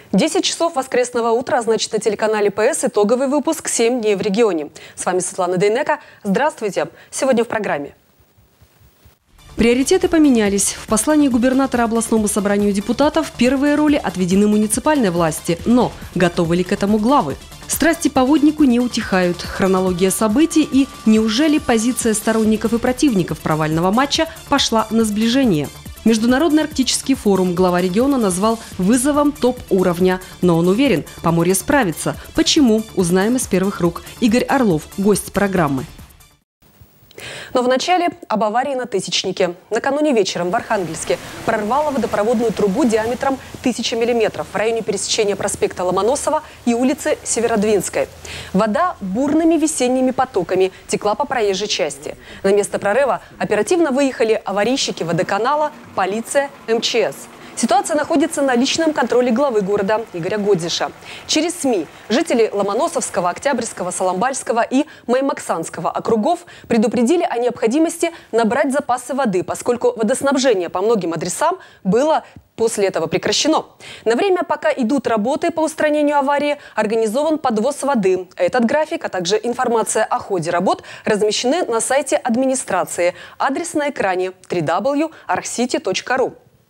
10 часов воскресного утра, значит, на телеканале ПС итоговый выпуск «7 дней в регионе». С вами Светлана Дейнека. Здравствуйте. Сегодня в программе. Приоритеты поменялись. В послании губернатора областному собранию депутатов первые роли отведены муниципальной власти. Но готовы ли к этому главы? Страсти по воднику не утихают. Хронология событий и неужели позиция сторонников и противников провального матча пошла на сближение? Международный арктический форум глава региона назвал вызовом топ-уровня. Но он уверен, Поморье справится. Почему? Узнаем из первых рук. Игорь Орлов, гость программы. Но вначале об аварии на Тысячнике. Накануне вечером в Архангельске прорвало водопроводную трубу диаметром 1000 миллиметров в районе пересечения проспекта Ломоносова и улицы Северодвинской. Вода бурными весенними потоками текла по проезжей части. На место прорыва оперативно выехали аварийщики водоканала, полиция, МЧС. Ситуация находится на личном контроле главы города Игоря Годзиша. Через СМИ жители Ломоносовского, Октябрьского, Соломбальского и Маймаксанского округов предупредили о необходимости набрать запасы воды, поскольку водоснабжение по многим адресам было после этого прекращено. На время, пока идут работы по устранению аварии, организован подвоз воды. Этот график, а также информация о ходе работ размещены на сайте администрации. Адрес на экране www.arcity.ru.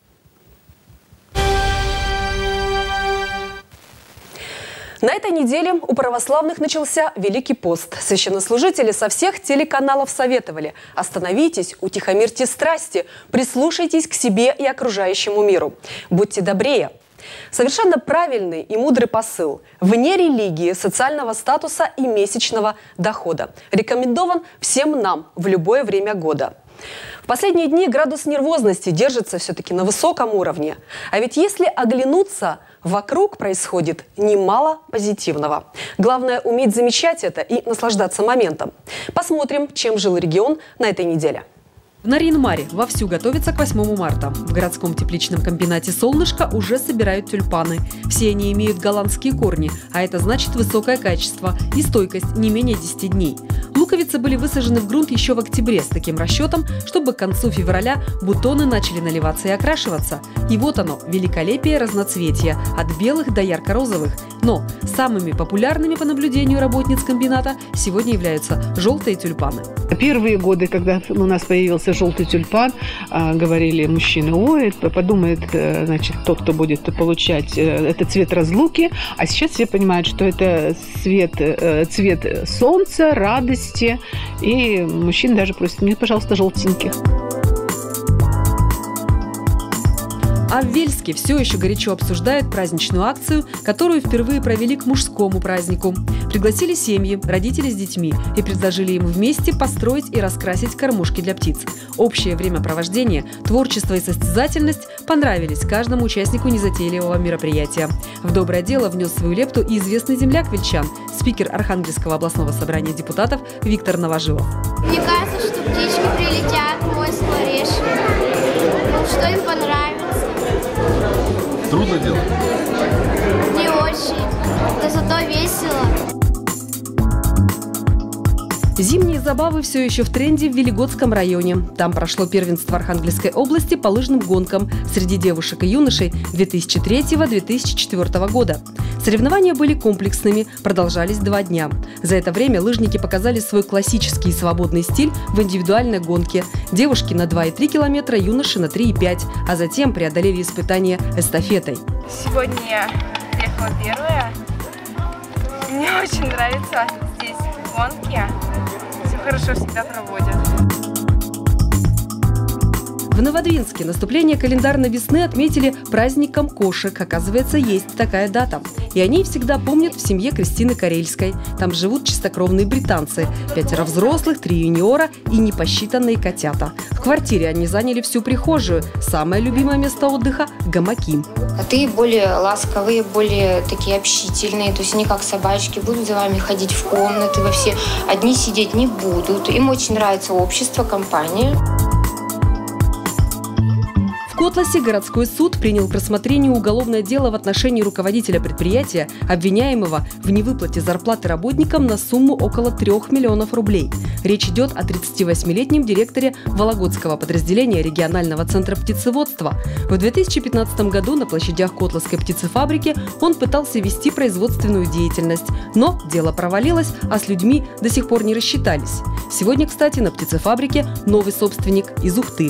На этой неделе у православных начался Великий пост. Священнослужители со всех телеканалов советовали: остановитесь, утихомирьте страсти, прислушайтесь к себе и окружающему миру. Будьте добрее. Совершенно правильный и мудрый посыл. Вне религии, социального статуса и месячного дохода. Рекомендован всем нам в любое время года. В последние дни градус нервозности держится все-таки на высоком уровне. А ведь если оглянуться, вокруг происходит немало позитивного. Главное уметь замечать это и наслаждаться моментом. Посмотрим, чем жил регион на этой неделе. В Нарьян-Маре вовсю готовится к 8 марта. В городском тепличном комбинате «Солнышко» уже собирают тюльпаны. Все они имеют голландские корни, а это значит высокое качество и стойкость не менее 10 дней. Луковицы были высажены в грунт еще в октябре с таким расчетом, чтобы к концу февраля бутоны начали наливаться и окрашиваться. И вот оно, великолепие разноцветия, от белых до ярко-розовых. Но самыми популярными по наблюдению работниц комбината сегодня являются желтые тюльпаны. Первые годы, когда у нас появился желтый тюльпан, говорили мужчины: ой, подумает, значит, тот, кто будет получать, это цвет разлуки. А сейчас все понимают, что это цвет солнца, радости. И мужчины даже просят: мне, пожалуйста, желтеньких. А в Вельске все еще горячо обсуждают праздничную акцию, которую впервые провели к мужскому празднику. Пригласили семьи, родителей с детьми и предложили им вместе построить и раскрасить кормушки для птиц. Общее времяпровождение, творчество и состязательность понравились каждому участнику незатейливого мероприятия. В доброе дело внес свою лепту и известный земляк вельчан, спикер Архангельского областного собрания депутатов Виктор Новожилов. Мне кажется, что птички прилетят в мой скворечник, что им понравится. Трудно делать? Не очень, но зато весело. Зимние забавы все еще в тренде в Велигодском районе. Там прошло первенство Архангельской области по лыжным гонкам среди девушек и юношей 2003-2004 года. Соревнования были комплексными, продолжались 2 дня. За это время лыжники показали свой классический и свободный стиль в индивидуальной гонке. Девушки на 2,3 километра, юноши на 3,5, а затем преодолели испытания эстафетой. Сегодня я приехала первая. Мне очень нравится здесь гонки. Все хорошо всегда проводят. В Новодвинске наступление календарной весны отметили праздником кошек. Оказывается, есть такая дата. И они всегда помнят в семье Кристины Карельской. Там живут чистокровные британцы. 5 взрослых, 3 юниора и непосчитанные котята. В квартире они заняли всю прихожую. Самое любимое место отдыха – гамаки. Коты более ласковые, более такие общительные. То есть они как собачки, будут за вами ходить в комнаты, во все. Одни сидеть не будут. Им очень нравится общество, компания. В Котласе городской суд принял к рассмотрению уголовное дело в отношении руководителя предприятия, обвиняемого в невыплате зарплаты работникам на сумму около 3 миллионов рублей. Речь идет о 38-летнем директоре Вологодского подразделения регионального центра птицеводства. В 2015 году на площадях Котласской птицефабрики он пытался вести производственную деятельность. Но дело провалилось, а с людьми до сих пор не рассчитались. Сегодня, кстати, на птицефабрике новый собственник из Ухты.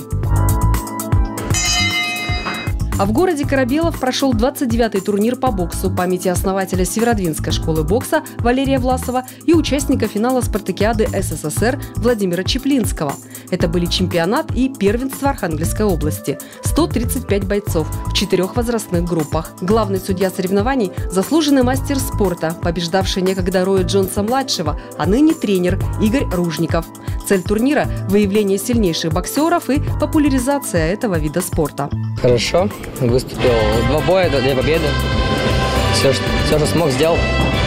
А в городе Корабелов прошел 29-й турнир по боксу памяти основателя Северодвинской школы бокса Валерия Власова и участника финала спартакиады СССР Владимира Чеплинского. Это были чемпионат и первенство Архангельской области. 135 бойцов в 4 возрастных группах. Главный судья соревнований – заслуженный мастер спорта, побеждавший некогда Роя Джонса-младшего, а ныне тренер Игорь Ружников. Цель турнира – выявление сильнейших боксеров и популяризация этого вида спорта. Хорошо. Выступил 2 боя, 2 победы. Все, что смог, сделал.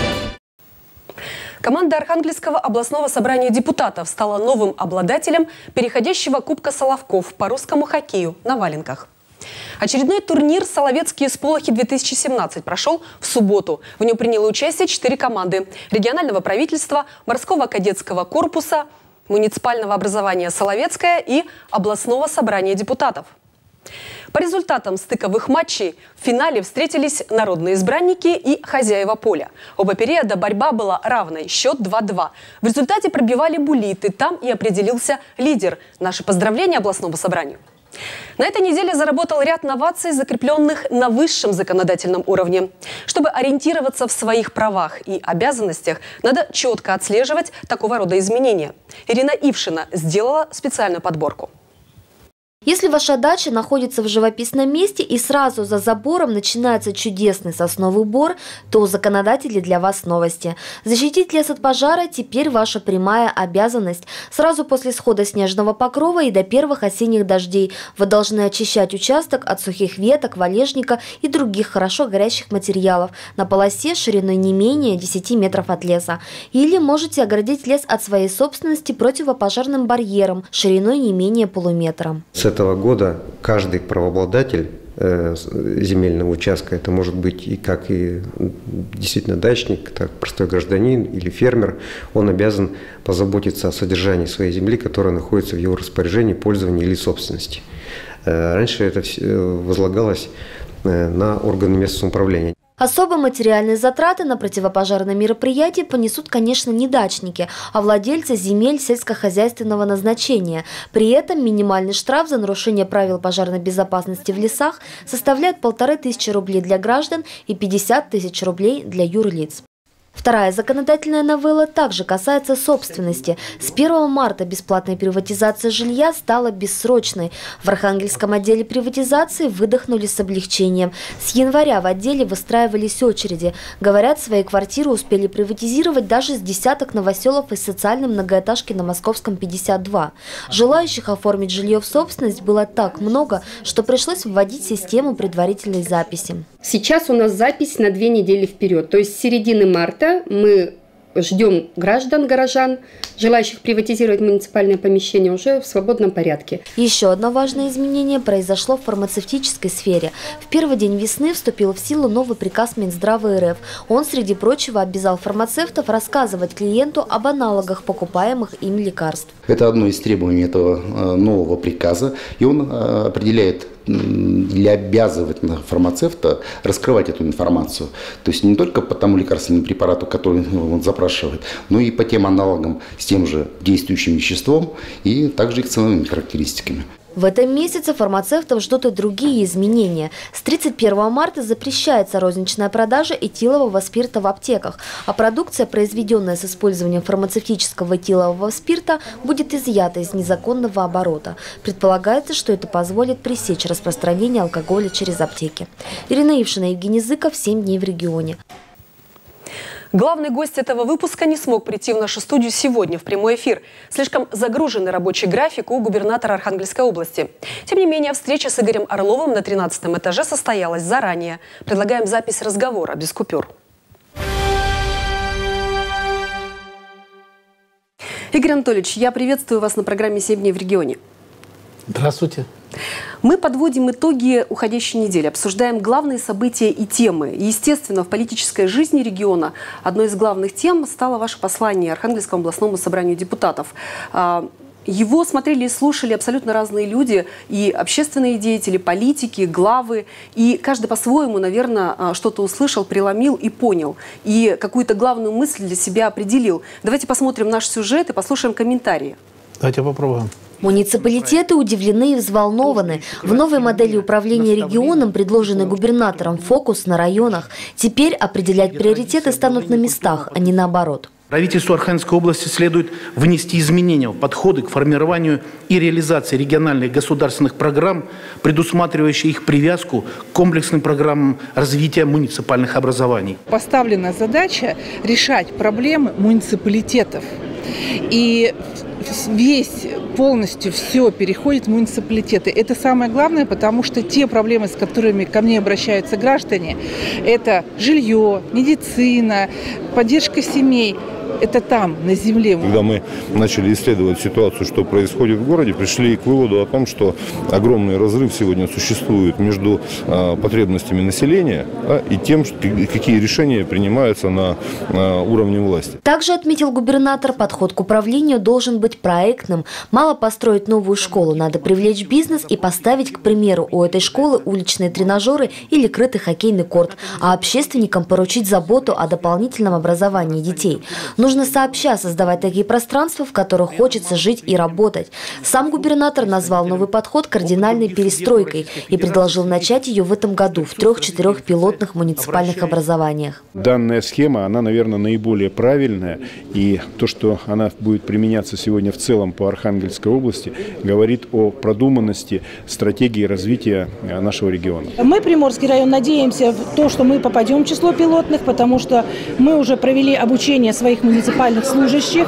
Команда Архангельского областного собрания депутатов стала новым обладателем переходящего Кубка Соловков по русскому хоккею на валенках. Очередной турнир «Соловецкие сполохи-2017» прошел в субботу. В нем приняло участие 4 команды – регионального правительства, морского кадетского корпуса, муниципального образования «Соловецкое» и областного собрания депутатов. По результатам стыковых матчей в финале встретились народные избранники и хозяева поля. Оба периода борьба была равной, счет 2-2. В результате пробивали буллиты, там и определился лидер. Наши поздравления областному собранию. На этой неделе заработал ряд новаций, закрепленных на высшем законодательном уровне. Чтобы ориентироваться в своих правах и обязанностях, надо четко отслеживать такого рода изменения. Ирина Ившина сделала специальную подборку. Если ваша дача находится в живописном месте и сразу за забором начинается чудесный сосновый бор, то у законодателей для вас новости. Защитить лес от пожара теперь ваша прямая обязанность. Сразу после схода снежного покрова и до первых осенних дождей вы должны очищать участок от сухих веток, валежника и других хорошо горящих материалов на полосе шириной не менее 10 метров от леса. Или можете оградить лес от своей собственности противопожарным барьером шириной не менее полуметра. С этого года каждый правообладатель земельного участка, это может быть и как и действительно дачник, так простой гражданин или фермер, он обязан позаботиться о содержании своей земли, которая находится в его распоряжении, пользовании или собственности. Раньше это возлагалось на органы местного самоуправления. Особые материальные затраты на противопожарные мероприятия понесут, конечно, не дачники, а владельцы земель сельскохозяйственного назначения. При этом минимальный штраф за нарушение правил пожарной безопасности в лесах составляет 1500 рублей для граждан и 50 000 рублей для юрлиц. Вторая законодательная новелла также касается собственности. С 1 марта бесплатная приватизация жилья стала бессрочной. В Архангельском отделе приватизации выдохнули с облегчением. С января в отделе выстраивались очереди. Говорят, свои квартиры успели приватизировать даже с десяток новоселов из социальной многоэтажки на Московском 52. Желающих оформить жилье в собственность было так много, что пришлось вводить систему предварительной записи. Сейчас у нас запись на 2 недели вперед, то есть с середины марта мы ждем горожан, желающих приватизировать муниципальное помещение уже в свободном порядке. Еще одно важное изменение произошло в фармацевтической сфере. В первый день весны вступил в силу новый приказ Минздрава РФ. Он, среди прочего, обязал фармацевтов рассказывать клиенту об аналогах покупаемых им лекарств. Это одно из требований этого нового приказа, и он определяет или обязывает фармацевта раскрывать эту информацию. То есть не только по тому лекарственному препарату, который он запрашивает, но и по тем аналогам с тем же действующим веществом и также их ценовыми характеристиками. В этом месяце фармацевтов ждут и другие изменения. С 31 марта запрещается розничная продажа этилового спирта в аптеках, а продукция, произведенная с использованием фармацевтического этилового спирта, будет изъята из незаконного оборота. Предполагается, что это позволит пресечь распространение алкоголя через аптеки. Ирина Ившина, Евгений Зыков, 7 дней в регионе. Главный гость этого выпуска не смог прийти в нашу студию сегодня в прямой эфир. Слишком загруженный рабочий график у губернатора Архангельской области. Тем не менее, встреча с Игорем Орловым на 13-м этаже состоялась заранее. Предлагаем запись разговора без купюр. Игорь Анатольевич, я приветствую вас на программе «7 дней в регионе». Здравствуйте. Мы подводим итоги уходящей недели, обсуждаем главные события и темы. Естественно, в политической жизни региона одной из главных тем стало ваше послание Архангельскому областному собранию депутатов. Его смотрели и слушали абсолютно разные люди, и общественные деятели, политики, главы. И каждый по-своему, наверное, что-то услышал, преломил и понял. И какую-то главную мысль для себя определил. Давайте посмотрим наш сюжет и послушаем комментарии. Давайте попробуем. Муниципалитеты удивлены и взволнованы. В новой модели управления регионом, предложенной губернатором, фокус на районах. Теперь определять приоритеты станут на местах, а не наоборот. Правительству Архангельской области следует внести изменения в подходы к формированию и реализации региональных государственных программ, предусматривающих их привязку к комплексным программам развития муниципальных образований. Поставлена задача решать проблемы муниципалитетов. И полностью все переходит в муниципалитеты. Это самое главное, потому что те проблемы, с которыми ко мне обращаются граждане, это жилье, медицина, поддержка семей. Это там, на земле. Когда мы начали исследовать ситуацию, что происходит в городе, пришли к выводу о том, что огромный разрыв сегодня существует между потребностями населения и тем, какие решения принимаются на уровне власти. Также отметил губернатор, подход к управлению должен быть проектным. Мало построить новую школу, надо привлечь бизнес и поставить, к примеру, у этой школы уличные тренажеры или крытый хоккейный корт, а общественникам поручить заботу о дополнительном образовании детей. Нужно сообща создавать такие пространства, в которых хочется жить и работать. Сам губернатор назвал новый подход кардинальной перестройкой и предложил начать ее в этом году в 3-4 пилотных муниципальных образованиях. Данная схема, она, наверное, наиболее правильная. И то, что она будет применяться сегодня в целом по Архангельской области, говорит о продуманности стратегии развития нашего региона. Мы, Приморский район, надеемся в то, что мы попадем в число пилотных, потому что мы уже провели обучение своих муниципальных служащих,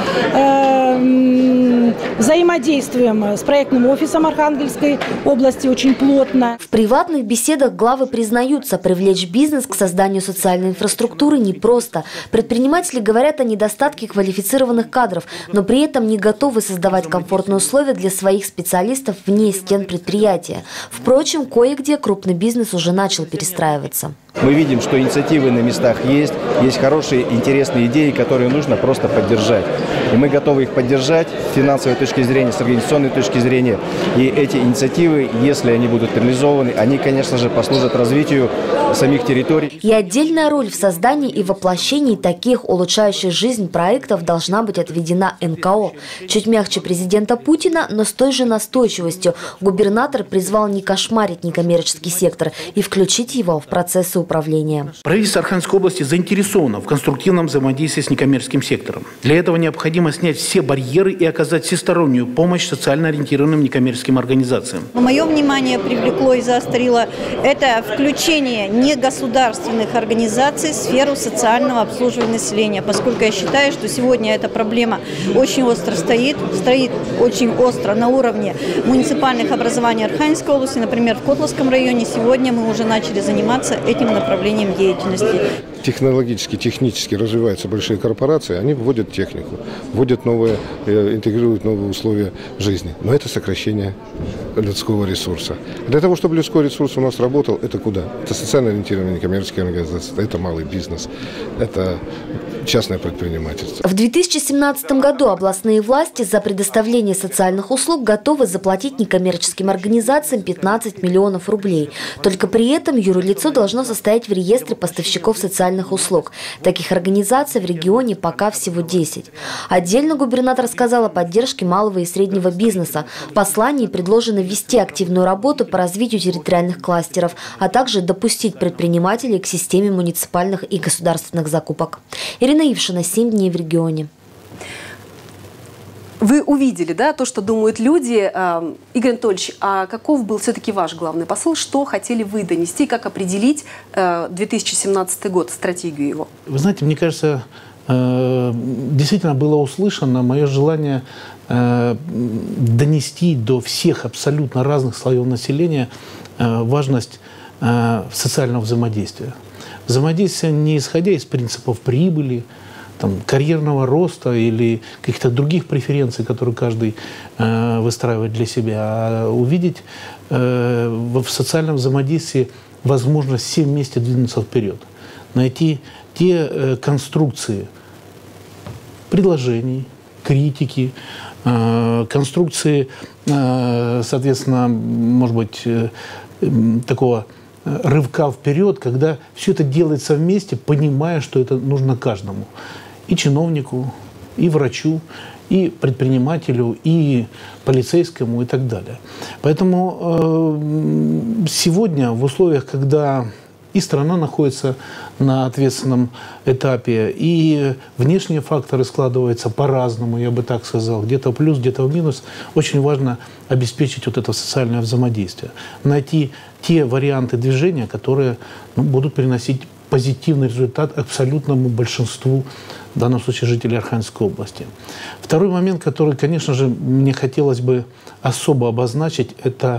взаимодействуем с проектным офисом Архангельской области очень плотно. В приватных беседах главы признаются, привлечь бизнес к созданию социальной инфраструктуры непросто. Предприниматели говорят о недостатке квалифицированных кадров, но при этом не готовы создавать комфортные условия для своих специалистов вне стен предприятия. Впрочем, кое-где крупный бизнес уже начал перестраиваться. Мы видим, что инициативы на местах есть хорошие, интересные идеи, которые нужно просто поддержать. И мы готовы их поддержать с финансовой точки зрения, с организационной точки зрения. И эти инициативы, если они будут реализованы, они, конечно же, послужат развитию самих территорий. И отдельная роль в создании и воплощении таких улучшающих жизнь проектов должна быть отведена НКО. Чуть мягче президента Путина, но с той же настойчивостью губернатор призвал не кошмарить некоммерческий сектор и включить его в процессы управления. Правительство Архангельской области заинтересовано в конструктивном взаимодействии с некоммерческим сектором. Для этого необходимо снять все барьеры и оказать всестороннюю помощь социально ориентированным некоммерческим организациям. Мое внимание привлекло и заострило это включение негосударственных организаций в сферу социального обслуживания населения, поскольку я считаю, что сегодня эта проблема очень остро стоит очень остро на уровне муниципальных образований Архангельской области. Например, в Котловском районе сегодня мы уже начали заниматься этим направлением деятельности. Технологически, технически развиваются большие корпорации, они вводят технику, вводят новые, интегрируют новые условия жизни. Но это сокращение людского ресурса. Для того, чтобы людской ресурс у нас работал, это куда? Это социально ориентированные некоммерческие организации, это малый бизнес, это частное предпринимательство. В 2017 году областные власти за предоставление социальных услуг готовы заплатить некоммерческим организациям 15 миллионов рублей. Только при этом юрлицо должно состоять в реестре поставщиков социальных услуг. Таких организаций в регионе пока всего 10. Отдельно губернатор сказал о поддержке малого и среднего бизнеса. В послании предложено ввести активную работу по развитию территориальных кластеров, а также допустить предпринимателей к системе муниципальных и государственных закупок. Ирина Ившина, 7 дней в регионе. Вы увидели, да, то, что думают люди. Игорь Анатольевич, а каков был все-таки ваш главный посыл? Что хотели вы донести? Как определить 2017 год, стратегию его? Вы знаете, мне кажется, действительно было услышано мое желание донести до всех абсолютно разных слоев населения важность социального взаимодействия. Взаимодействие не исходя из принципов прибыли, там, карьерного роста или каких-то других преференций, которые каждый выстраивает для себя, а увидеть в социальном взаимодействии возможность все вместе двинуться вперед, найти те конструкции предложений, критики, конструкции, соответственно, может быть, такого рывка вперед, когда все это делается вместе, понимая, что это нужно каждому. И чиновнику, и врачу, и предпринимателю, и полицейскому, и так далее. Поэтому сегодня в условиях, когда и страна находится на ответственном этапе, и внешние факторы складываются по-разному, я бы так сказал, где-то в плюс, где-то в минус, очень важно обеспечить вот это социальное взаимодействие, найти те варианты движения, которые будут приносить позитивный результат абсолютному большинству, в данном случае, жителей Архангельской области. Второй момент, который, конечно же, мне хотелось бы особо обозначить, это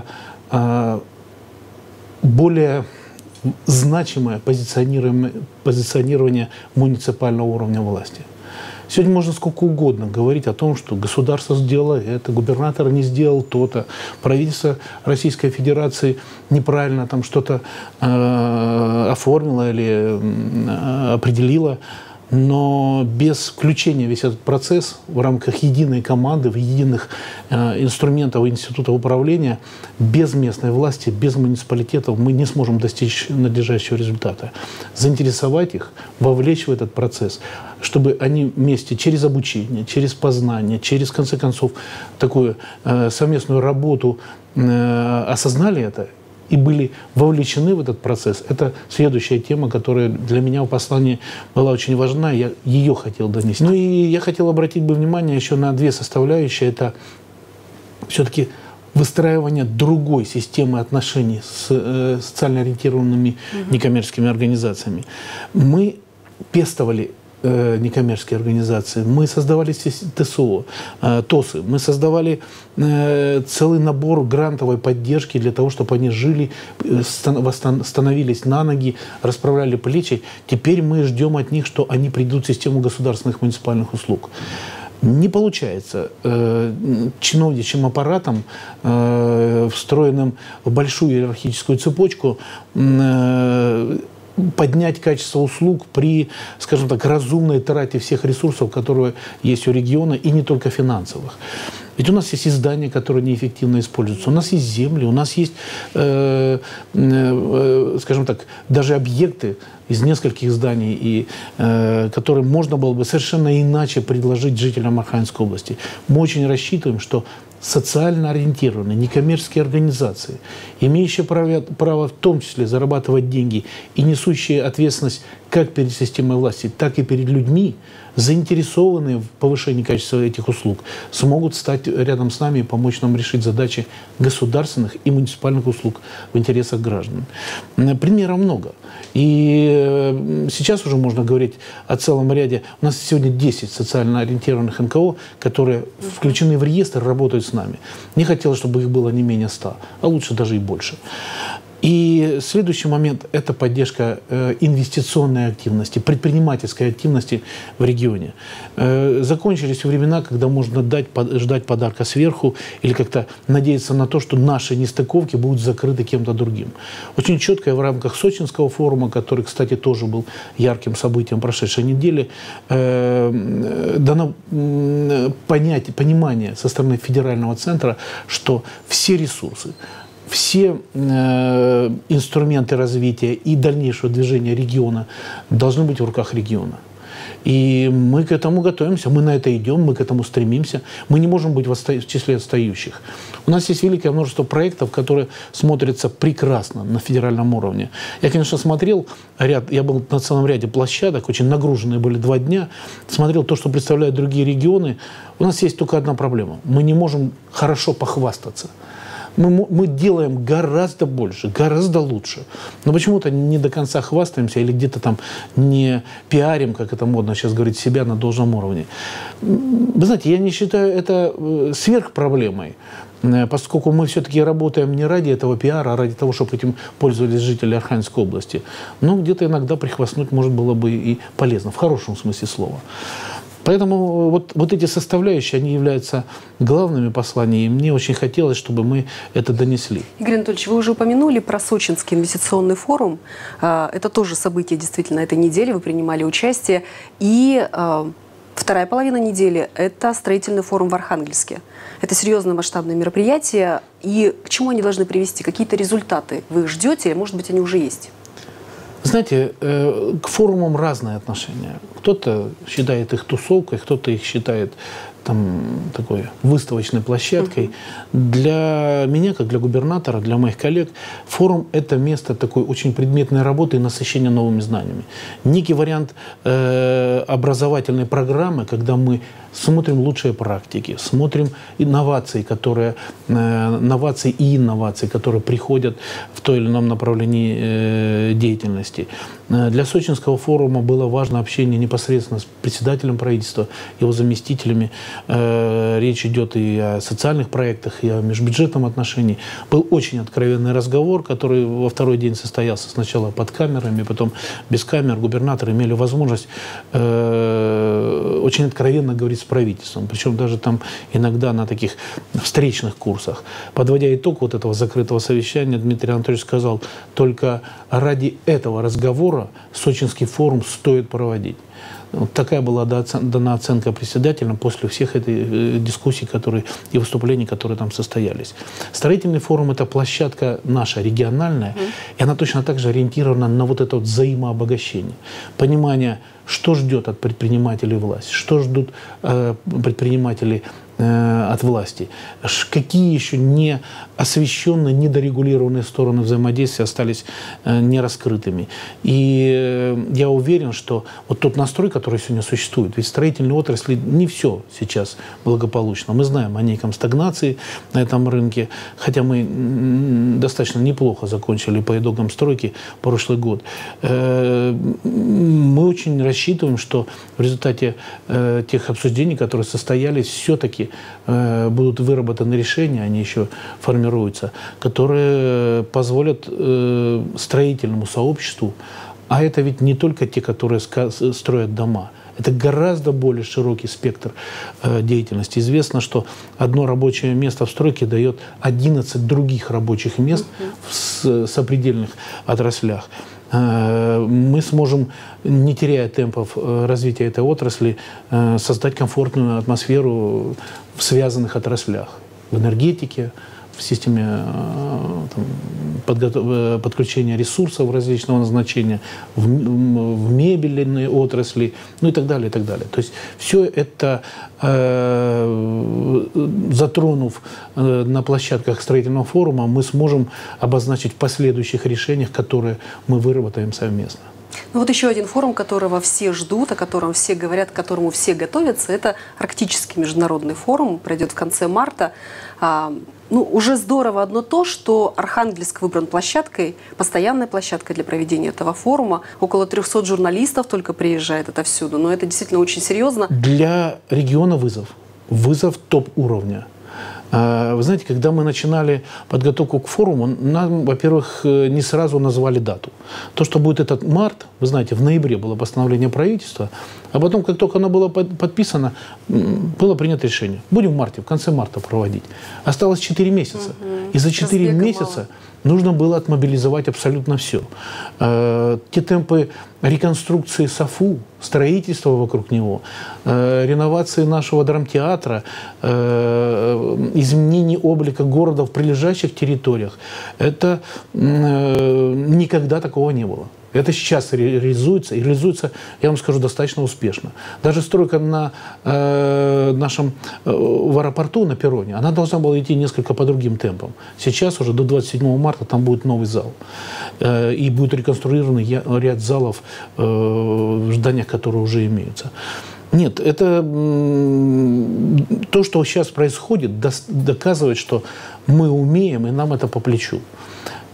более значимое позиционирование муниципального уровня власти. Сегодня можно сколько угодно говорить о том, что государство сделало это, губернатор не сделал то-то, правительство Российской Федерации неправильно там что-то оформило или определило. Но без включения весь этот процесс в рамках единой команды, в единых инструментов и институтов управления, без местной власти, без муниципалитетов мы не сможем достичь надлежащего результата. Заинтересовать их, вовлечь в этот процесс, чтобы они вместе через обучение, через познание, через, в конце концов, такую совместную работу осознали это и были вовлечены в этот процесс. Это следующая тема, которая для меня в послании была очень важна, я ее хотел донести. Ну и я хотел обратить бы внимание еще на две составляющие. Это все-таки выстраивание другой системы отношений с социально ориентированными некоммерческими организациями. Мы пестовали некоммерческие организации, мы создавали ТСО, ТОСы, мы создавали целый набор грантовой поддержки для того, чтобы они жили, становились на ноги, расправляли плечи. Теперь мы ждем от них, что они придут в систему государственных муниципальных услуг. Не получается чиновничьим аппаратом, встроенным в большую иерархическую цепочку, поднять качество услуг при, скажем так, разумной трате всех ресурсов, которые есть у региона, и не только финансовых. Ведь у нас есть издания, которые неэффективно используются, у нас есть земли, у нас есть, скажем так, даже объекты из нескольких зданий, и, которые можно было бы совершенно иначе предложить жителям Архангельской области. Мы очень рассчитываем, что социально ориентированные некоммерческие организации, имеющие право в том числе зарабатывать деньги и несущие ответственность как перед системой власти, так и перед людьми, заинтересованные в повышении качества этих услуг, смогут стать рядом с нами и помочь нам решить задачи государственных и муниципальных услуг в интересах граждан. Примеров много. И сейчас уже можно говорить о целом ряде. У нас сегодня 10 социально ориентированных НКО, которые включены в реестр, работают с нами. Не хотелось, чтобы их было не менее 100, а лучше даже и больше. И следующий момент – это поддержка инвестиционной активности, предпринимательской активности в регионе. Закончились времена, когда можно ждать подарка сверху или как-то надеяться на то, что наши нестыковки будут закрыты кем-то другим. Очень четко в рамках Сочинского форума, который, кстати, тоже был ярким событием прошедшей недели, дано понимание со стороны федерального центра, что все ресурсы, все инструменты развития и дальнейшего движения региона должны быть в руках региона. И мы к этому готовимся, мы на это идем, мы к этому стремимся. Мы не можем быть в числе отстающих. У нас есть великое множество проектов, которые смотрятся прекрасно на федеральном уровне. Я, конечно, смотрел я был на целом ряде площадок, очень нагруженные были 2 дня, смотрел то, что представляют другие регионы. У нас есть только одна проблема. Мы не можем хорошо похвастаться. Мы делаем гораздо больше, гораздо лучше. Но почему-то не до конца хвастаемся или где-то там не пиарим, как это модно сейчас говорить, себя на должном уровне. Вы знаете, я не считаю это сверхпроблемой. поскольку мы все-таки работаем не ради этого пиара, а ради того, чтобы этим пользовались жители Архангельской области. Но где-то иногда прихвастнуть, может, было бы и полезно, в хорошем смысле слова. Поэтому вот эти составляющие, они являются главными посланиями, и мне очень хотелось, чтобы мы это донесли. Игорь Анатольевич, вы уже упомянули про Сочинский инвестиционный форум. Это тоже событие действительно этой недели, вы принимали участие. И вторая половина недели – это строительный форум в Архангельске. Это серьезное масштабное мероприятие. И к чему они должны привести? Какие-то результаты вы их ждете, или, может быть, они уже есть? Знаете, к форумам разные отношения. Кто-то считает их тусовкой, кто-то их считает там, такой выставочной площадкой. Для меня, как для губернатора, для моих коллег, форум – это место такой очень предметной работы и насыщения новыми знаниями. Некий вариант образовательной программы, когда мы смотрим лучшие практики, смотрим инновации, которые приходят в то или ином направлении деятельности. Для Сочинского форума было важно общение непосредственно с председателем правительства, его заместителями. Речь идет и о социальных проектах, и о межбюджетном отношении. Был очень откровенный разговор, который во второй день состоялся сначала под камерами, потом без камер. Губернаторы имели возможность очень откровенно говорить с правительством. Причем даже там иногда на таких встречных курсах. Подводя итог вот этого закрытого совещания, Дмитрий Анатольевич сказал, только ради этого разговора Сочинский форум стоит проводить. Вот такая была дана оценка председателям после всех этих дискуссий и выступлений, которые там состоялись. Строительный форум – это площадка наша, региональная, и она точно так же ориентирована на вот это вот взаимообогащение. Понимание, что ждет от предпринимателей власть, что ждут предприниматели от власти, какие еще не освещенные, недорегулированные стороны взаимодействия остались нераскрытыми. И я уверен, что вот тот настрой, который сегодня существует, ведь в строительной отрасли не все сейчас благополучно. Мы знаем о неком стагнации на этом рынке, хотя мы достаточно неплохо закончили по итогам стройки прошлый год. Мы очень рассчитываем, что в результате тех обсуждений, которые состоялись, все-таки будут выработаны решения, они еще формируются, которые позволят строительному сообществу, а это ведь не только те, которые строят дома, это гораздо более широкий спектр деятельности. Известно, что одно рабочее место в стройке дает 11 других рабочих мест в сопредельных отраслях. Мы сможем, не теряя темпов развития этой отрасли, создать комфортную атмосферу в связанных отраслях, в энергетике, в системе подключения ресурсов различного назначения, в мебельной отрасли, ну и так далее, и так далее. То есть все это, затронув на площадках строительного форума, мы сможем обозначить в последующих решениях, которые мы выработаем совместно. Ну вот еще один форум, которого все ждут, о котором все говорят, к которому все готовятся, это Арктический международный форум, пройдет в конце марта. Ну, уже здорово одно то, что Архангельск выбран площадкой, постоянной площадкой для проведения этого форума. Около 300 журналистов только приезжает отовсюду, но это действительно очень серьезно. Для региона вызов топ-уровня. Вы знаете, когда мы начинали подготовку к форуму, нам, во-первых, не сразу назвали дату. То, что будет этот март, вы знаете, в ноябре было постановление правительства, а потом, как только оно было подписано, было принято решение. Будем в марте, в конце марта проводить. Осталось 4 месяца. И за 4 месяца нужно было отмобилизовать абсолютно все. Те темпы реконструкции САФУ, строительства вокруг него, реновации нашего драмтеатра, изменение облика города в прилежащих территориях, это никогда такого не было. Это сейчас реализуется, и реализуется, я вам скажу, достаточно успешно. Даже стройка на нашем в аэропорту, на перроне, она должна была идти несколько по другим темпам. Сейчас уже до 27 марта там будет новый зал. И будет реконструирован ряд залов в зданиях, которые уже имеются. Нет, это то, что сейчас происходит, доказывает, что мы умеем, и нам это по плечу.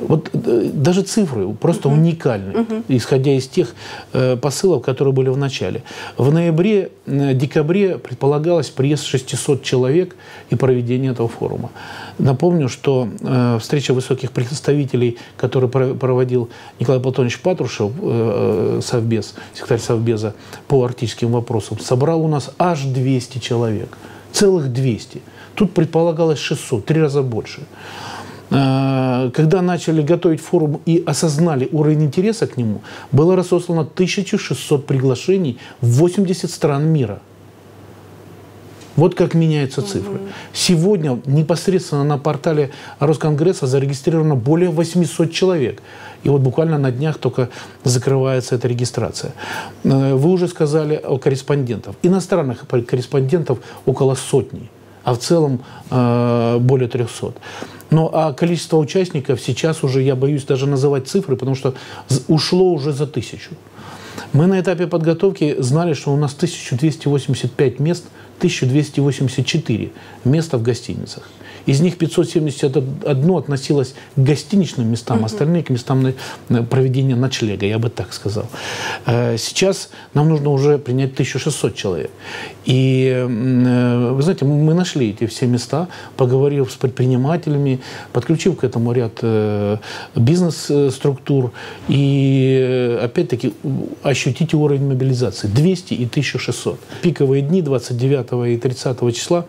Вот даже цифры просто уникальны, исходя из тех посылов, которые были в начале. В ноябре-декабре предполагалось приезд 600 человек и проведение этого форума. Напомню, что встреча высоких представителей, которую проводил Николай Платонович Патрушев, совбез, секретарь совбеза по арктическим вопросам, собрал у нас аж 200 человек. Целых 200. Тут предполагалось 600, 3 раза больше. Когда начали готовить форум и осознали уровень интереса к нему, было разослано 1600 приглашений в 80 стран мира. Вот как меняются цифры. Сегодня непосредственно на портале Росконгресса зарегистрировано более 800 человек. И вот буквально на днях только закрывается эта регистрация. Вы уже сказали о корреспондентах. Иностранных корреспондентов около 100. А в целом более 300. А количество участников сейчас уже, я боюсь даже называть цифры, потому что ушло уже за 1000. Мы на этапе подготовки знали, что у нас 1285 мест, 1284 места в гостиницах. Из них 571 относилось к гостиничным местам, остальные к местам проведения ночлега, я бы так сказал. Сейчас нам нужно уже принять 1600 человек. И, вы знаете, мы нашли эти все места, поговорив с предпринимателями, подключив к этому ряд бизнес-структур и, опять-таки, ощутить уровень мобилизации. 200 и 1600. Пиковые дни 29 и 30 числа.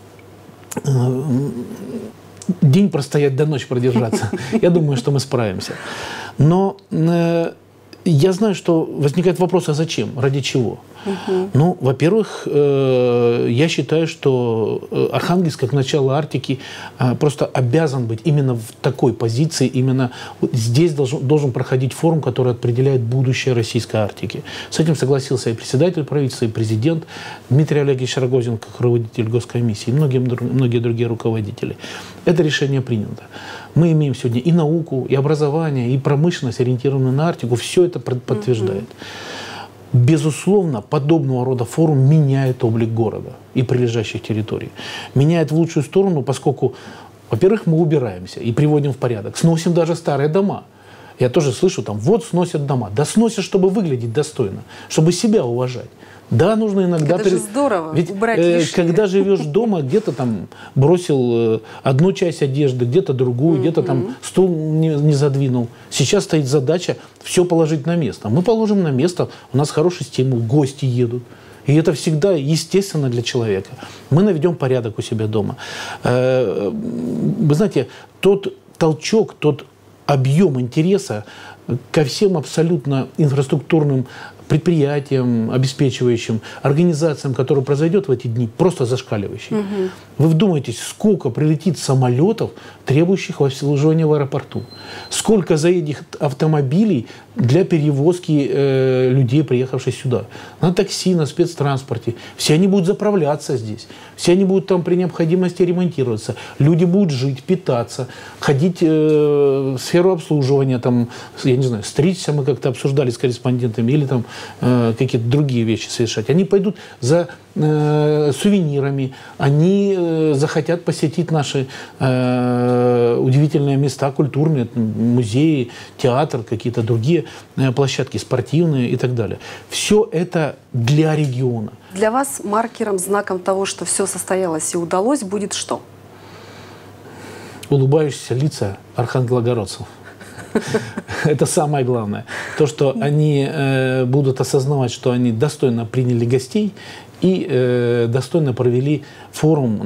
День простоять, до ночи продержаться. Я думаю, что мы справимся. Но я знаю, что возникает вопрос, а зачем? Ради чего? Ну, во-первых, я считаю, что Архангельск, как начало Арктики, просто обязан быть именно в такой позиции, именно здесь должен проходить форум, который определяет будущее российской Арктики. С этим согласился и председатель правительства, и президент Дмитрий Олегович Рогозин, как руководитель госкомиссии, и многие другие руководители. Это решение принято. Мы имеем сегодня и науку, и образование, и промышленность, ориентированную на Арктику. Все это подтверждает. Безусловно, подобного рода форум меняет облик города и прилежащих территорий. Меняет в лучшую сторону, поскольку, во-первых, мы убираемся и приводим в порядок. Сносим даже старые дома. Я тоже слышу, там, вот сносят дома. Да сносят, чтобы выглядеть достойно, чтобы себя уважать. Да, нужно иногда... Это же здорово, ведь, убрать лишнее. Когда живешь дома, где-то там бросил одну часть одежды, где-то другую, где-то там стул не задвинул. Сейчас стоит задача все положить на место. Мы положим на место, у нас хороший стимул, гости едут. И это всегда естественно для человека. Мы наведем порядок у себя дома. Вы знаете, тот толчок, тот объем интереса ко всем абсолютно инфраструктурным предприятиям, обеспечивающим, организациям, которые произойдет в эти дни, просто зашкаливающий. Вы вдумайтесь, сколько прилетит самолетов, требующих обслуживания в аэропорту. Сколько заедет автомобилей для перевозки людей, приехавших сюда. На такси, на спецтранспорте. Все они будут заправляться здесь. Все они будут там при необходимости ремонтироваться. Люди будут жить, питаться, ходить в сферу обслуживания, там, я не знаю, стричься, мы как-то обсуждали с корреспондентами, или там какие-то другие вещи совершать. Они пойдут за сувенирами, они захотят посетить наши удивительные места культурные, музеи, театр, какие-то другие площадки спортивные и так далее. Все это для региона. Для вас маркером, знаком того, что все состоялось и удалось, будет что? Улыбающиеся лица архангелогородцев. Это самое главное. То, что они будут осознавать, что они достойно приняли гостей и достойно провели форум,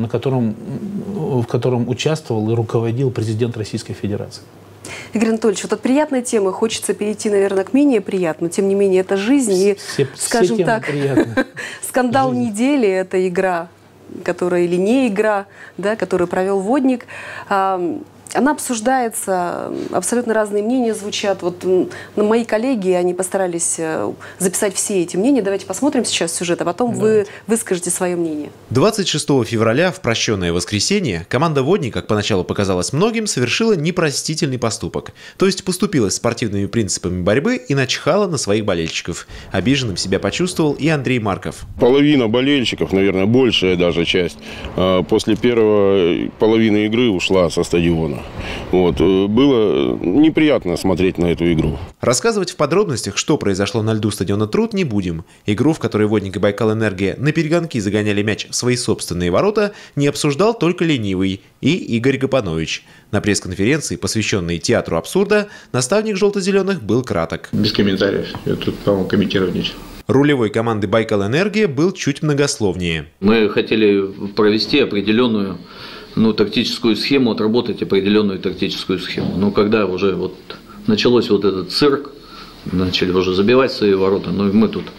в котором участвовал и руководил президент Российской Федерации. Игорь Анатольевич, вот от приятной темы хочется перейти, наверное, к менее приятной, но тем не менее это жизнь. И, скажем так, скандал недели – это игра, которая или не игра, да, которую провел Водник. Она обсуждается, абсолютно разные мнения звучат. Вот мои коллеги, они постарались записать все эти мнения. Давайте посмотрим сейчас сюжет, а потом вы выскажете свое мнение. 26 февраля в прощенное воскресенье команда «Водник», как поначалу показалось многим, совершила непростительный поступок. То есть поступила спортивными принципами борьбы и начхала на своих болельщиков. Обиженным себя почувствовал и Андрей Марков. Половина болельщиков, наверное, большая даже часть, после первой половины игры ушла со стадиона. Вот. Было неприятно смотреть на эту игру. Рассказывать в подробностях, что произошло на льду стадиона «Труд», не будем. Игру, в которой Водник и Байкал-Энергия на перегонки загоняли мяч в свои собственные ворота, не обсуждал только ленивый и Игорь Гапанович. На пресс-конференции, посвященной театру абсурда, наставник желто-зеленых был краток. Без комментариев. Я тут, по-моему, комментировать нечего. Рулевой команды «Байкал-Энергия» был чуть многословнее. Мы хотели провести определенную тактическую схему, отработать определенную тактическую схему. Но когда уже началось этот цирк, начали уже забивать свои ворота, и мы тут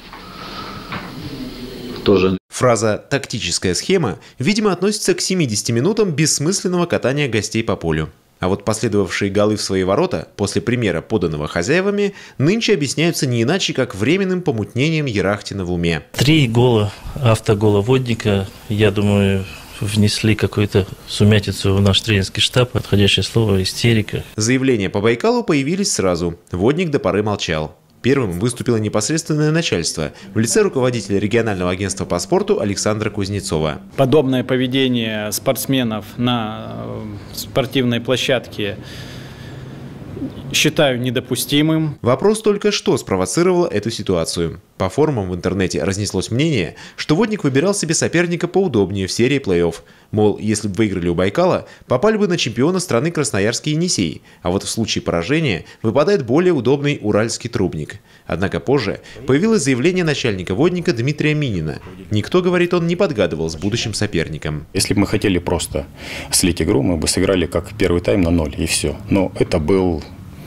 тоже. Фраза «тактическая схема», видимо, относится к 70 минутам бессмысленного катания гостей по полю. А вот последовавшие голы в свои ворота после примера, поданного хозяевами, нынче объясняются не иначе, как временным помутнением Ерахтина в уме. 3 гола автогола Водника, я думаю, внесли какую-то сумятицу в наш тренерский штаб, подходящее слово «истерика». Заявления по Байкалу появились сразу. Водник до поры молчал. Первым выступило непосредственное начальство в лице руководителя регионального агентства по спорту Александра Кузнецова. Подобное поведение спортсменов на спортивной площадке считаю недопустимым. Вопрос только, что спровоцировало эту ситуацию. По форумам в интернете разнеслось мнение, что Водник выбирал себе соперника поудобнее в серии плей-офф. Мол, если бы выиграли у Байкала, попали бы на чемпиона страны Красноярский Енисей, а вот в случае поражения выпадает более удобный уральский Трубник. Однако позже появилось заявление начальника Водника Дмитрия Минина. Никто, говорит он, не подгадывал с будущим соперником. Если бы мы хотели просто слить игру, мы бы сыграли как первый тайм на 0 и все. Но это был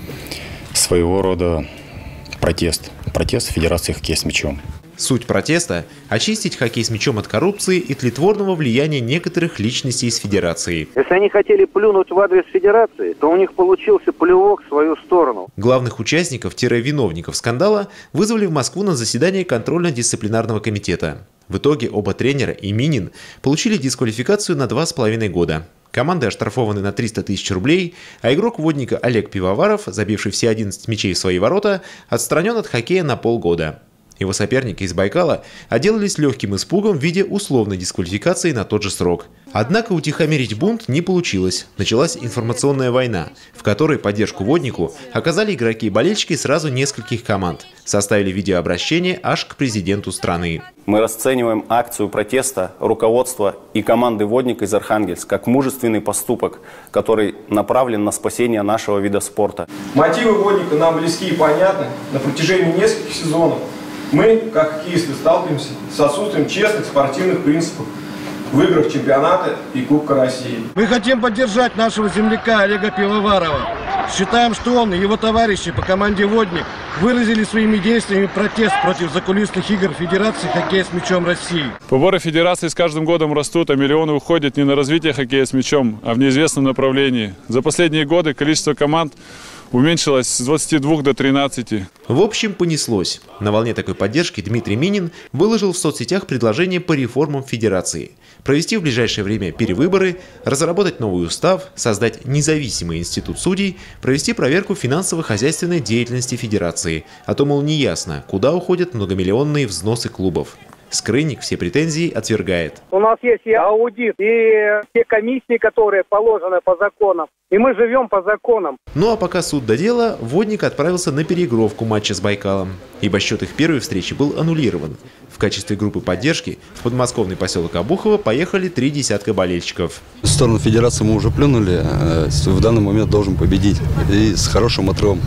своего рода протест. Протест Федерации хоккея с мячом. Суть протеста – очистить хоккей с мячом от коррупции и тлетворного влияния некоторых личностей из Федерации. Если они хотели плюнуть в адрес Федерации, то у них получился плевок в свою сторону. Главных участников-виновников скандала вызвали в Москву на заседание контрольно-дисциплинарного комитета. В итоге оба тренера и Минин получили дисквалификацию на 2,5 года. Команды оштрафованы на 300 тысяч рублей, а игрок Водника Олег Пивоваров, забивший все 11 мячей в свои ворота, отстранен от хоккея на полгода. Его соперники из Байкала отделались легким испугом в виде условной дисквалификации на тот же срок. Однако утихомирить бунт не получилось. Началась информационная война, в которой поддержку Воднику оказали игроки и болельщики сразу нескольких команд. Составили видеообращение аж к президенту страны. Мы расцениваем акцию протеста руководства и команды Водника из Архангельска как мужественный поступок, который направлен на спасение нашего вида спорта. Мотивы Водника нам близки и понятны на протяжении нескольких сезонов. Мы, как хоккеисты, сталкиваемся с отсутствием честных спортивных принципов в играх чемпионата и Кубка России. Мы хотим поддержать нашего земляка Олега Пивоварова. Считаем, что он и его товарищи по команде «Водник» выразили своими действиями протест против закулисных игр Федерации хоккея с мячом России. Поборы Федерации с каждым годом растут, а миллионы уходят не на развитие хоккея с мячом, а в неизвестном направлении. За последние годы количество команд уменьшилось с 22 до 13. В общем, понеслось. На волне такой поддержки Дмитрий Минин выложил в соцсетях предложение по реформам Федерации. Провести в ближайшее время перевыборы, разработать новый устав, создать независимый институт судей, провести проверку финансово-хозяйственной деятельности Федерации. А то, мол, неясно, куда уходят многомиллионные взносы клубов. Скрынник все претензии отвергает. У нас есть и аудит, и те комиссии, которые положены по законам. И мы живем по законам. Ну а пока суд до дела, Водник отправился на переигровку матча с Байкалом. Ибо счет их первой встречи был аннулирован. В качестве группы поддержки в подмосковный поселок Обухово поехали 3 десятка болельщиков. В сторону Федерации мы уже плюнули. В данный момент должен победить. И с хорошим отрывом.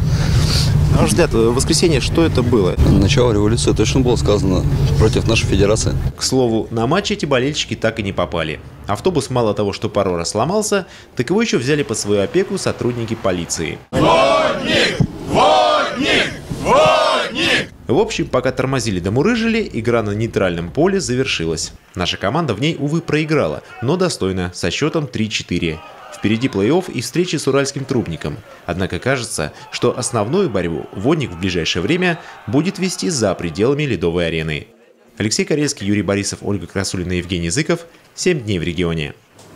На ваш взгляд, в воскресенье что это было? Начало революции точно было сказано против нашей Федерации. К слову, на матч эти болельщики так и не попали. Автобус мало того, что пару раз сломался, так его еще взяли под свою опеку сотрудники полиции. Водник! Водник! Водник! В общем, пока тормозили да мурыжили, игра на нейтральном поле завершилась. Наша команда в ней, увы, проиграла, но достойно, со счетом 3-4. Впереди плей-офф и встречи с уральским Трубником. Однако кажется, что основную борьбу Водник в ближайшее время будет вести за пределами ледовой арены. Алексей Карельский, Юрий Борисов, Ольга Красулина, Евгений Зыков. 7 дней в регионе.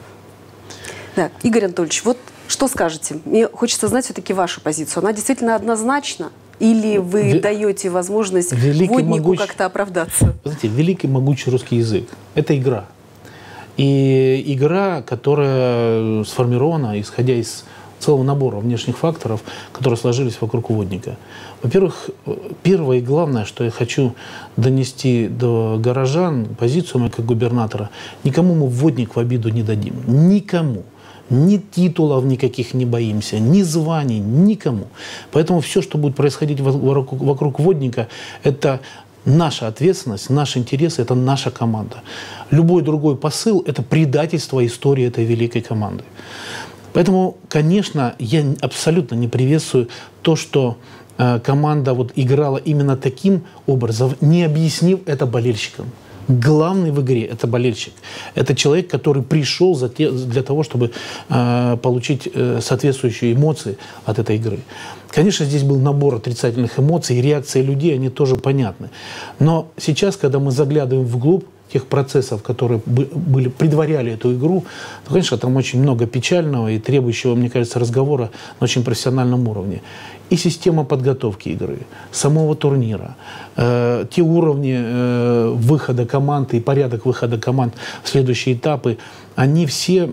Да, Игорь Анатольевич, вот что скажете? Мне хочется знать все-таки вашу позицию. Она действительно однозначна? Или вы даете возможность Воднику как-то оправдаться? Знаете, великий могучий русский язык – это игра. И игра, которая сформирована, исходя из целого набора внешних факторов, которые сложились вокруг водника. Во-первых, первое и главное, что я хочу донести до горожан, позицию мою как губернатора, никому мы водник в обиду не дадим. Никому. Ни титулов никаких не боимся, ни званий, никому. Поэтому все, что будет происходить вокруг водника, это наша ответственность, наши интересы, это наша команда. Любой другой посыл – это предательство истории этой великой команды. Поэтому, конечно, я абсолютно не приветствую то, что команда вот играла именно таким образом, не объяснив это болельщикам. Главный в игре – это болельщик. Это человек, который пришел для того, чтобы получить соответствующие эмоции от этой игры. Конечно, здесь был набор отрицательных эмоций, и реакции людей, они тоже понятны. Но сейчас, когда мы заглядываем вглубь тех процессов, которые предваряли эту игру, то, конечно, там очень много печального и требующего, мне кажется, разговора на очень профессиональном уровне. И система подготовки игры, самого турнира, те уровни выхода команд и порядок выхода команд в следующие этапы, они все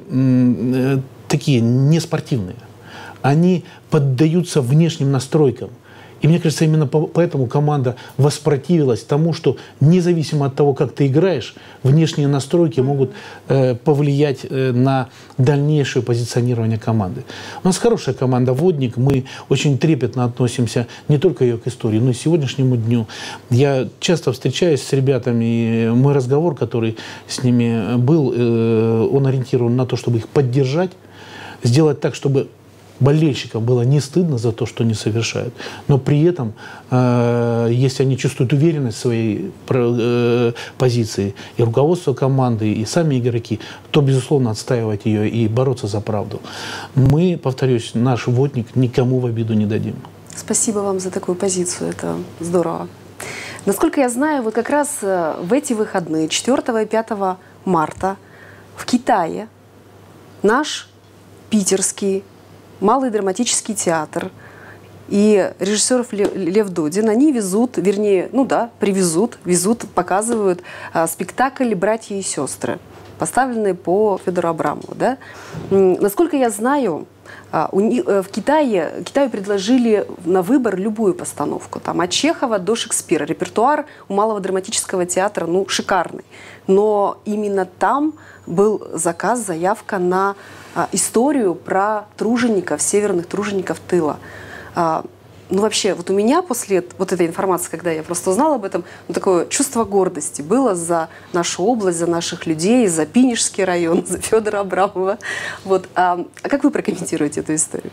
такие неспортивные. Они поддаются внешним настройкам. И мне кажется, именно поэтому команда воспротивилась тому, что независимо от того, как ты играешь, внешние настройки могут повлиять на дальнейшее позиционирование команды. У нас хорошая команда «Водник», мы очень трепетно относимся не только ее к истории, но и к сегодняшнему дню. Я часто встречаюсь с ребятами, и мой разговор, который с ними был, он ориентирован на то, чтобы их поддержать, сделать так, чтобы болельщикам было не стыдно за то, что они совершают, но при этом, если они чувствуют уверенность в своей позиции, и руководство команды, и сами игроки, то, безусловно, отстаивать ее и бороться за правду. Мы, повторюсь, наш водник никому в обиду не дадим. Спасибо вам за такую позицию, это здорово. Насколько я знаю, вот как раз в эти выходные, 4 и 5 марта, в Китае наш питерский Малый драматический театр и режиссер Лев Додин, они везут, вернее, везут, показывают спектакль «Братья и сестры», поставленный по Федору Абрамову. Да? Насколько я знаю, в Китаю предложили на выбор любую постановку, там, от Чехова до Шекспира. Репертуар у Малого драматического театра шикарный. Но именно там был заказ, заявка на историю про тружеников, северных тружеников тыла. Вообще, вот у меня после вот этой информации, когда я просто узнала об этом, такое чувство гордости было за нашу область, за наших людей, за Пинежский район, за Федора Абрамова. Вот. А как вы прокомментируете эту историю?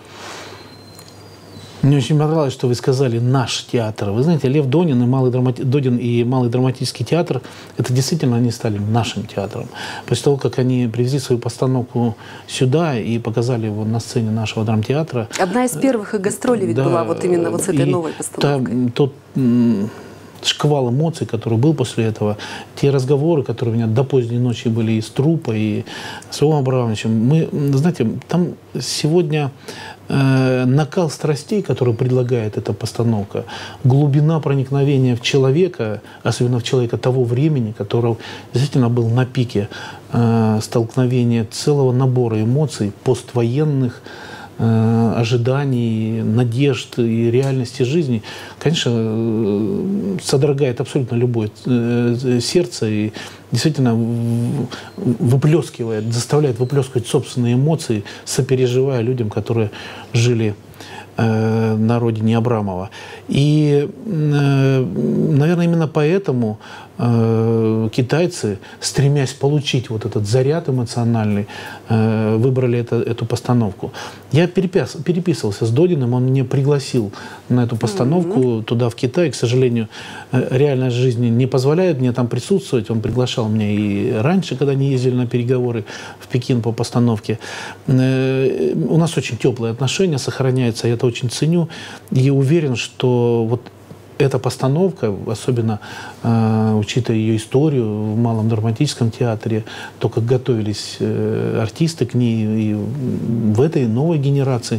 Мне очень понравилось, что вы сказали «наш театр». Вы знаете, Лев Додин и Малый драматический театр, это действительно они стали нашим театром. После того, как они привезли свою постановку сюда и показали его на сцене нашего драмтеатра. Одна из первых их гастролей ведь была вот именно вот с этой новой постановкой. Тот шквал эмоций, который был после этого, те разговоры, которые у меня до поздней ночи были и с Трупой, и с Львом Абрамовичем, мы, знаете, там сегодня накал страстей, который предлагает эта постановка, глубина проникновения в человека, особенно в человека того времени, который действительно был на пике столкновения целого набора эмоций, поствоенных, ожиданий, надежд и реальности жизни, конечно, содрогает абсолютно любое сердце и действительно выплескивает, заставляет выплескивать собственные эмоции, сопереживая людям, которые жили на родине Абрамова. И, наверное, именно поэтому китайцы, стремясь получить вот этот заряд эмоциональный, выбрали эту постановку. Я переписывался с Додиным, он меня пригласил на эту постановку туда, в Китай. К сожалению, реальность жизни не позволяет мне там присутствовать. Он приглашал меня и раньше, когда они ездили на переговоры в Пекин по постановке. У нас очень теплые отношения сохраняются, я это очень ценю. И уверен, что вот эта постановка, особенно учитывая ее историю в Малом драматическом театре, то, как готовились артисты к ней и в этой новой генерации,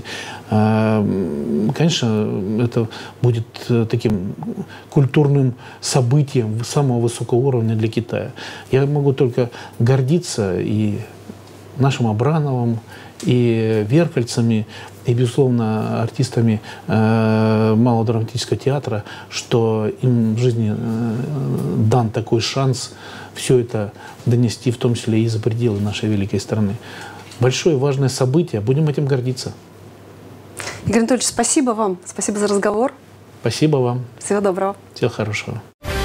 конечно, это будет таким культурным событием самого высокого уровня для Китая. Я могу только гордиться и нашим Абрамовым, и веркальцами, и, безусловно, артистами Малого драматического театра, что им в жизни дан такой шанс все это донести, в том числе и за пределы нашей великой страны. Большое важное событие, будем этим гордиться. Игорь Анатольевич, спасибо вам, спасибо за разговор. Спасибо вам. Всего доброго. Всего хорошего.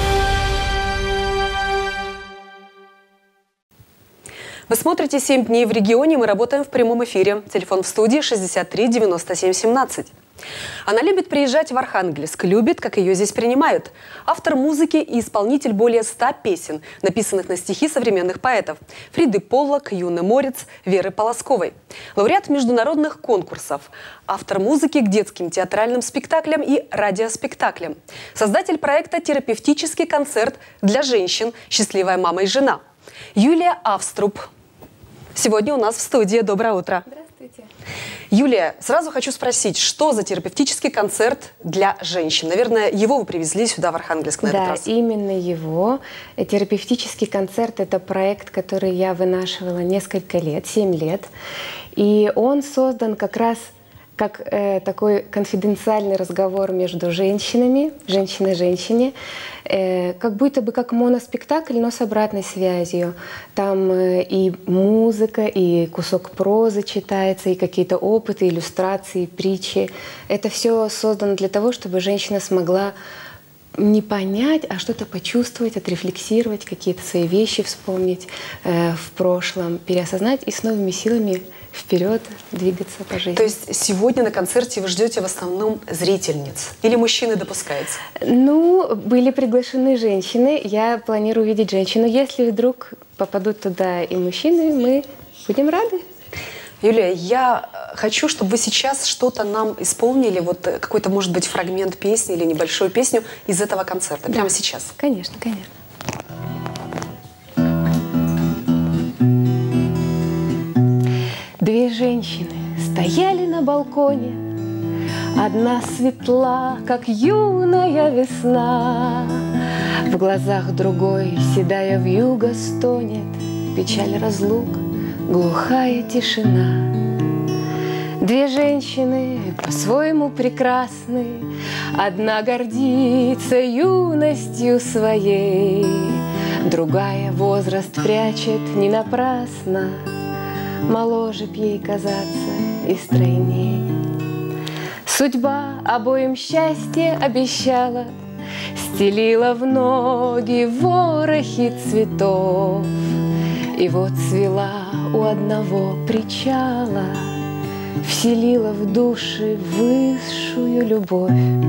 Вы смотрите «7 дней в регионе», мы работаем в прямом эфире. Телефон в студии 63 97 17. Она любит приезжать в Архангельск, любит, как ее здесь принимают. Автор музыки и исполнитель более 100 песен, написанных на стихи современных поэтов. Фриды Поллок, Юны Морец, Веры Полосковой. Лауреат международных конкурсов. Автор музыки к детским театральным спектаклям и радиоспектаклям. Создатель проекта «Терапевтический концерт для женщин. Счастливая мама и жена». Юлия Авструб. Сегодня у нас в студии. Доброе утро. Здравствуйте. Юлия, сразу хочу спросить, что за терапевтический концерт для женщин? Наверное, его вы привезли сюда, в Архангельск, на этот раз. Да, именно его. Терапевтический концерт – это проект, который я вынашивала несколько лет, 7 лет. И он создан как раз как такой конфиденциальный разговор между женщинами, женщина-женщине, как будто бы как моноспектакль, но с обратной связью. Там и музыка, и кусок прозы читается, и какие-то опыты, иллюстрации, притчи. Это все создано для того, чтобы женщина смогла не понять, а что-то почувствовать, отрефлексировать, какие-то свои вещи вспомнить в прошлом, переосознать и с новыми силами вперед двигаться по жизни. То есть сегодня на концерте вы ждете в основном зрительниц? Или мужчины допускаются? Ну, были приглашены женщины. Я планирую увидеть женщину. Если вдруг попадут туда и мужчины, мы будем рады. Юлия, я хочу, чтобы вы сейчас что-то нам исполнили, вот какой-то, может быть, фрагмент песни или небольшую песню из этого концерта. Прямо сейчас. Конечно, конечно. Две женщины стояли на балконе, одна светла, как юная весна, в глазах другой седая вьюга стонет, печаль разлук, глухая тишина. Две женщины по-своему прекрасны, одна гордится юностью своей, другая возраст прячет не напрасно, моложе б ей казаться и стройней. Судьба обоим счастье обещала, стелила в ноги ворохи цветов. И вот цвела у одного причала, вселила в души высшую любовь.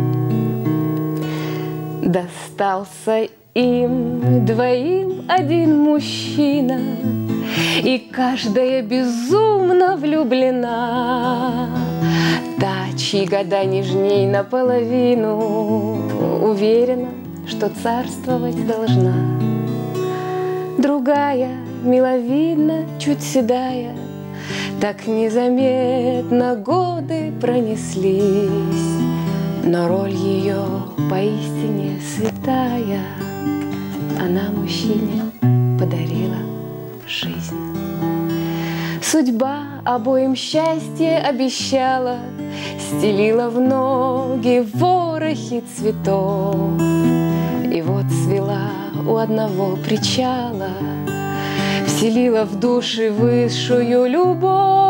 Достался им двоим один мужчина, и каждая безумно влюблена. Та, чьи года нежней наполовину, уверена, что царствовать должна. Другая, миловидна, чуть седая, так незаметно годы пронеслись, но роль ее поистине святая, она мужчине подарила жизнь. Судьба обоим счастье обещала, стелила в ноги ворохи цветов. И вот цвела у одного причала, вселила в души высшую любовь.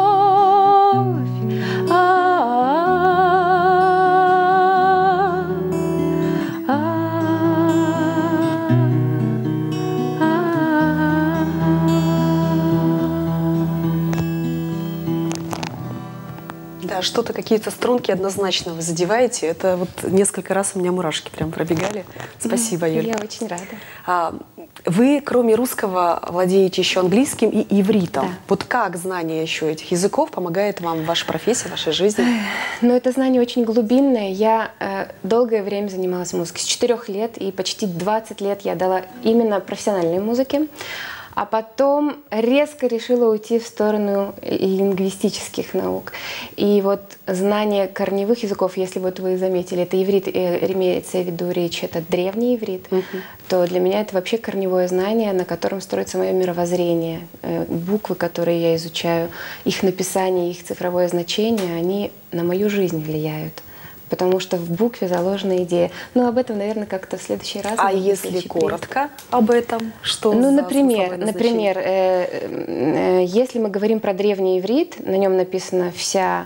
Да, что-то, какие-то струнки однозначно вы задеваете. Это вот несколько раз у меня мурашки прям пробегали. Спасибо, Юля. Я очень рада. Вы, кроме русского, владеете еще английским и ивритом. Да. Вот как знание еще этих языков помогает вам в вашей профессии, в вашей жизни? Ну, это знание очень глубинное. Я долгое время занималась музыкой. С 4 лет и почти 20 лет я дала именно профессиональной музыке. А потом резко решила уйти в сторону лингвистических наук. И вот знание корневых языков, если вот вы заметили, это иврит, имеется в виду речь, это древний иврит, то для меня это вообще корневое знание, на котором строится мое мировоззрение. Буквы, которые я изучаю, их написание, их цифровое значение, они на мою жизнь влияют. Потому что в букве заложена идея. Ну, об этом, наверное, как-то в следующий раз. А если коротко об этом, что ну, за например, если мы говорим про древний иврит, на нем написана вся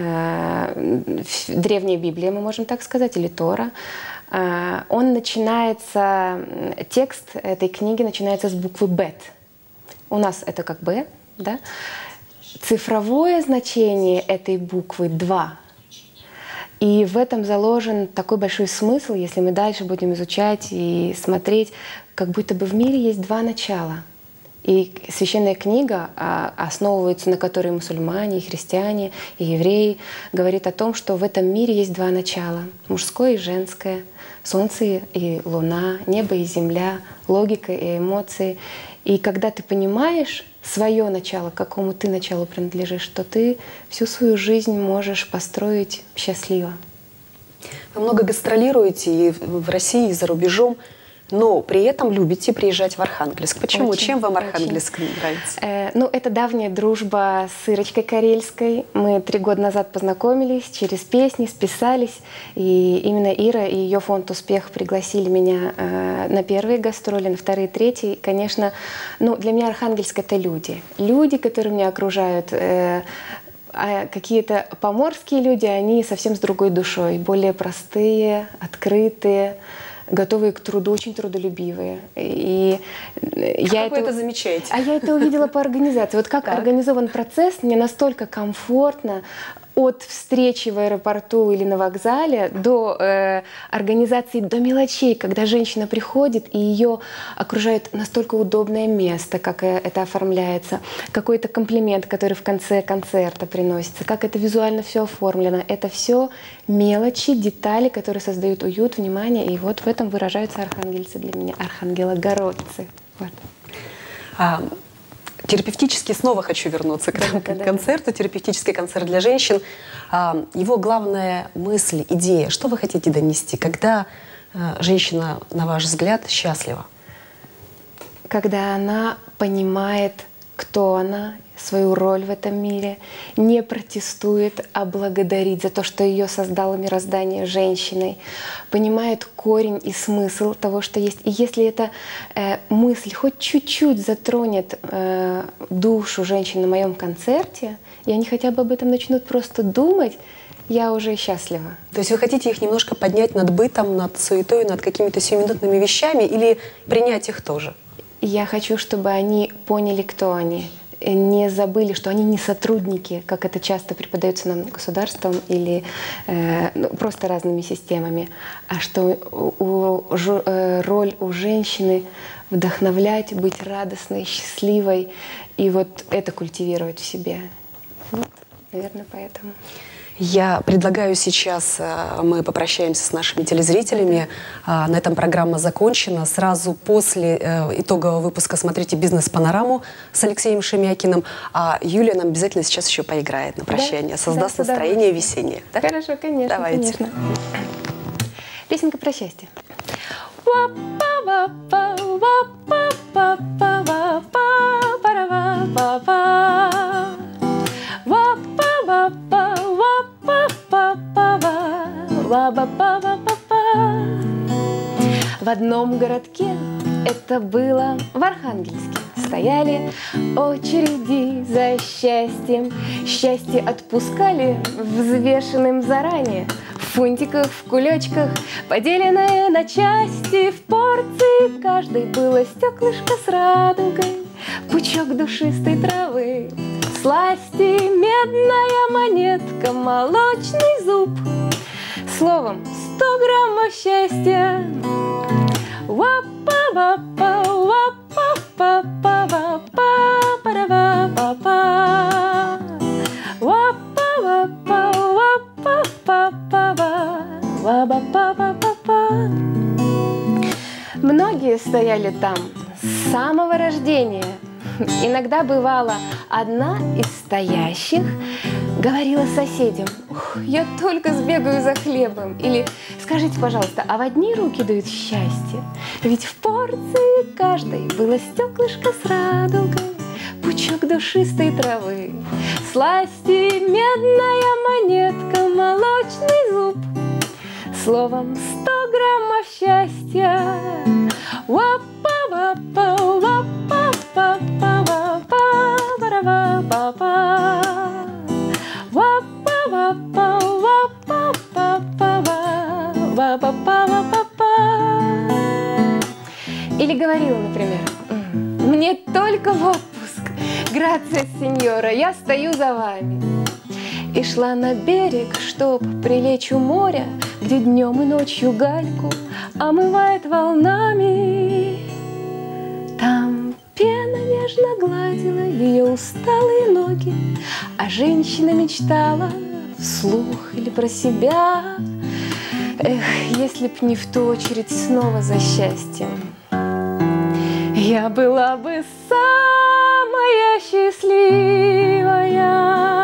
древняя Библия, мы можем так сказать, или Тора. Он начинается, текст этой книги начинается с буквы «бет». У нас это как «б», да? Цифровое значение этой буквы 2. И в этом заложен такой большой смысл, если мы дальше будем изучать и смотреть, как будто бы в мире есть два начала. И священная книга, основывается на которой мусульмане, и христиане, и евреи, говорит о том, что в этом мире есть два начала — мужское и женское, солнце и луна, небо и земля, логика и эмоции. И когда ты понимаешь свое начало, к какому ты началу принадлежишь, то ты всю свою жизнь можешь построить счастливо. Вы много гастролируете и в России, и за рубежом, но при этом любите приезжать в Архангельск. Почему? Очень, чем вам Архангельск нравится? Ну, это давняя дружба с Ирочкой Карельской. Мы 3 года назад познакомились, через песни списались. И именно Ира и ее фонд «Успех» пригласили меня на первые гастроли, на вторые, третьи. Конечно, ну, для меня Архангельск — это люди. Люди, которые меня окружают. А какие-то поморские люди, они совсем с другой душой. Более простые, открытые, готовые к труду, очень трудолюбивые. И я это замечаете? А я это увидела по организации. Вот как организован процесс, мне настолько комфортно от встречи в аэропорту или на вокзале до организации, до мелочей, когда женщина приходит и ее окружает настолько удобное место, как это оформляется, какой-то комплимент, который в конце концерта приносится, как это визуально все оформлено. Это все мелочи, детали, которые создают уют, внимание, и вот в этом выражаются архангельцы для меня, архангелогородцы. Вот. Терапевтический, снова хочу вернуться к концерту, терапевтический концерт для женщин. Его главная мысль, идея, что вы хотите донести, когда женщина, на ваш взгляд, счастлива? Когда она понимает, кто она, свою роль в этом мире, не протестует, а благодарит за то, что ее создало мироздание женщиной, понимает корень и смысл того, что есть. И если эта мысль хоть чуть-чуть затронет душу женщин на моем концерте, и они хотя бы об этом начнут просто думать, я уже счастлива. То есть вы хотите их немножко поднять над бытом, над суетой, над какими-то сиюминутными вещами или принять их тоже? Я хочу, чтобы они поняли, кто они. Не забыли, что они не сотрудники, как это часто преподается нам государством или просто разными системами, а что роль у женщины вдохновлять, быть радостной, счастливой и вот это культивировать в себе. Вот, наверное, поэтому. Я предлагаю сейчас, мы попрощаемся с нашими телезрителями. На этом программа закончена. Сразу после итогового выпуска смотрите «Бизнес-панораму» с Алексеем Шемякиным. А Юлия нам обязательно сейчас еще поиграет на прощание. Создаст настроение весеннее. Да? Хорошо, конечно. Давайте. Конечно. Песенка про счастье. В одном городке, это было в Архангельске, стояли очереди за счастьем. Счастье отпускали взвешенным заранее, в фунтиках, в кулечках, поделенное на части. В порции каждой было стеклышко с радугой, пучок душистой травы, сласти, медная монетка, молочный зуб. Словом, 100 граммов счастья. Многие стояли там с самого рождения. Иногда бывало, одна из стоящих говорила соседям: «Ух, я только сбегаю за хлебом». Или: «Скажите, пожалуйста, а в одни руки дают счастье? Ведь в порции каждой было стеклышко с радугой, пучок душистой травы, сласти медная монетка, молочный зуб, словом 100 граммов счастья». Или говорила, например: «Мне только в отпуск, грация, сеньора, я стою за вами». И шла на берег, чтоб прилечь у моря, где днем и ночью гальку омывает волнами. Там пена нежно гладила ее усталые ноги, а женщина мечтала вслух или про себя: «Эх, если б не в ту очередь снова за счастьем, я была бы самая счастливая».